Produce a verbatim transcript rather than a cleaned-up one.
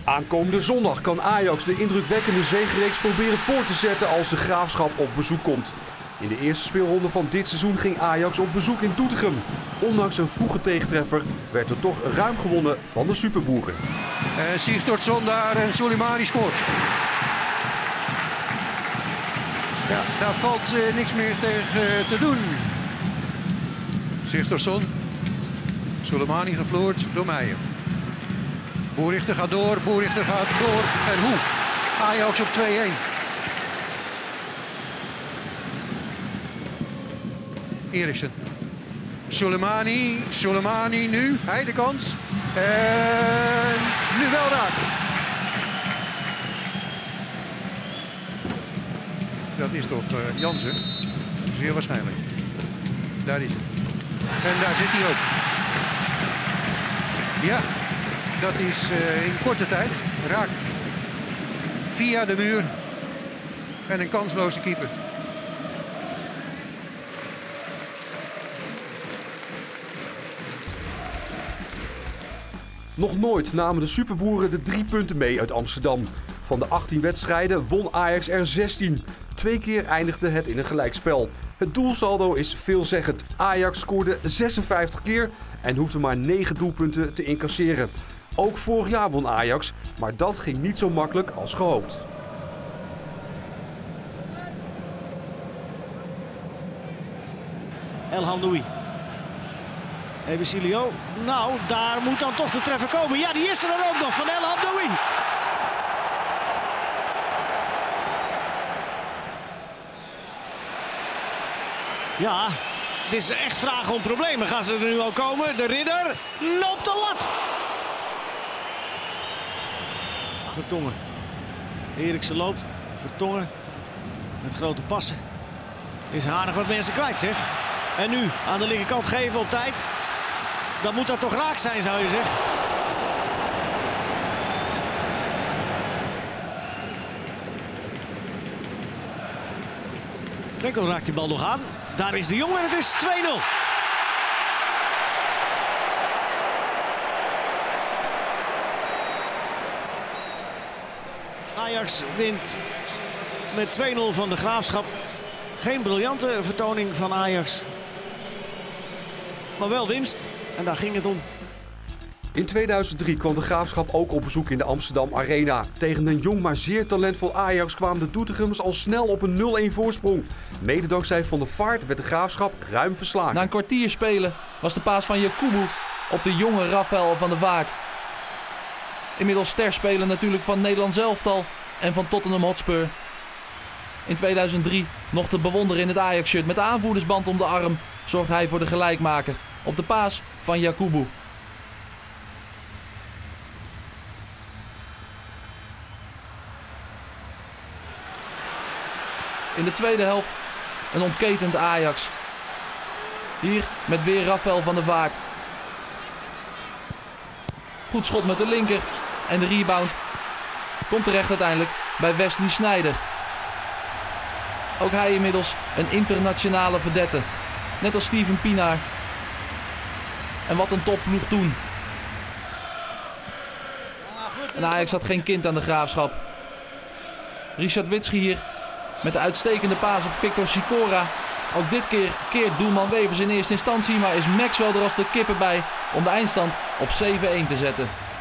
Aankomende zondag kan Ajax de indrukwekkende zegenreeks proberen voor te zetten als de Graafschap op bezoek komt. In de eerste speelronde van dit seizoen ging Ajax op bezoek in Doetinchem. Ondanks een vroege tegentreffer werd er toch ruim gewonnen van de Superboeren. Uh, Sigthorsson daar en Soleimani scoort. Ja, daar valt uh, niks meer tegen uh, te doen. Sigthorsson. Soleimani gevloerd door Meijer. Boerichter gaat door, Boerichter gaat door. En hoe? Ajax op twee-een. Eriksen. Soleimani, Soleimani nu. Hij de kans. En nu wel raak. Dat is toch uh, Jansen? Zeer waarschijnlijk. Daar is hij. En daar zit hij ook. Ja, dat is uh, in korte tijd. Raak. Via de muur. En een kansloze keeper. Nog nooit namen de Superboeren de drie punten mee uit Amsterdam. Van de achttien wedstrijden won Ajax er zestien. Twee keer eindigde het in een gelijkspel. Het doelsaldo is veelzeggend. Ajax scoorde zesenvijftig keer en hoefde maar negen doelpunten te incasseren. Ook vorig jaar won Ajax, maar dat ging niet zo makkelijk als gehoopt. El Hamdoui. Ebesilio. Nou, daar moet dan toch de treffer komen. Ja, die is er dan ook nog van El Hamdoui. Ja, het is echt vragen om problemen. Gaan ze er nu al komen? De Ridder loopt de lat. Vertongen. Eriksen loopt. Vertongen. Met grote passen. Is aardig wat mensen kwijt, zeg. En nu aan de linkerkant geven op tijd. Dan moet dat toch raak zijn, zou je zeggen. Frenkel raakt die bal nog aan. Daar is de Jong en het is twee nul. Ajax wint met twee nul van de Graafschap. Geen briljante vertoning van Ajax. Maar wel winst. En daar ging het om. In tweeduizend drie kwam de Graafschap ook op bezoek in de Amsterdam Arena. Tegen een jong maar zeer talentvol Ajax kwamen de Doetinchemmers al snel op een nul-een voorsprong. Mede dankzij Van der Vaart werd de Graafschap ruim verslagen. Na een kwartier spelen was de paas van Yakubu op de jonge Rafael van der Vaart. Inmiddels sterspeler natuurlijk van Nederlands elftal en van Tottenham Hotspur. In tweeduizend drie nog te bewonderen in het Ajax-shirt met de aanvoerdersband om de arm zorgt hij voor de gelijkmaker op de paas van Yakubu. In de tweede helft een ontketend Ajax. Hier met weer Rafael van der Vaart. Goed schot met de linker en de rebound komt terecht uiteindelijk bij Wesley Sneijder. Ook hij inmiddels een internationale vedette. Net als Steven Pienaar. En wat een topploeg toen. En Ajax had geen kind aan de Graafschap. Richard Witschi hier met de uitstekende paas op Victor Sikora. Ook dit keer keert doelman Wevers in eerste instantie, maar is Maxwell er als de kippen bij om de eindstand op zeven-een te zetten.